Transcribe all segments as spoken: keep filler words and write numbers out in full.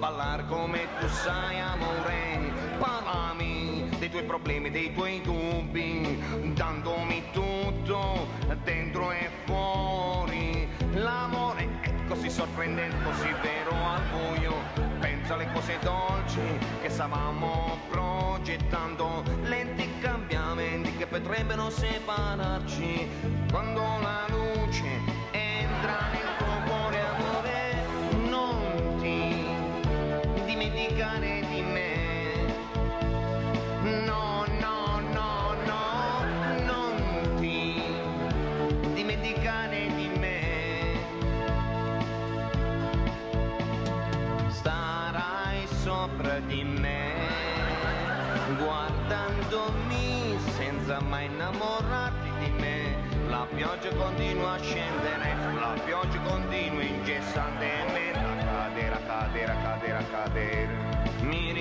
ballare come tu sai, amore. Parlami dei tuoi problemi, dei tuoi dubbi, dandomi tutto dentro e fuori. L'amore è così sorprendente, così vero al buio. Pensa alle cose dolci che stavamo progettando, lenti cambiamenti che potrebbero separarci. Quando la luce entra nel tuo cuore, amore, non ti dimenticare di me. No, no, no, no, non ti dimenticare di me. Starai sopra di me, guardandomi senza mai innamorarti di me. La pioggia continua a scendere, la pioggia continua incessantemente a cadere, a cadere, a cadere, a cadere. Mi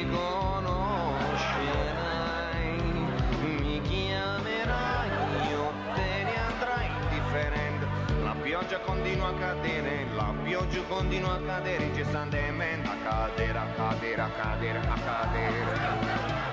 riconoscerai, mi chiamerai, io te ne andrai indifferente. La pioggia continua a cadere, la pioggia continua a cadere incessantemente a cadere, a cadere, a cadere, a cadere.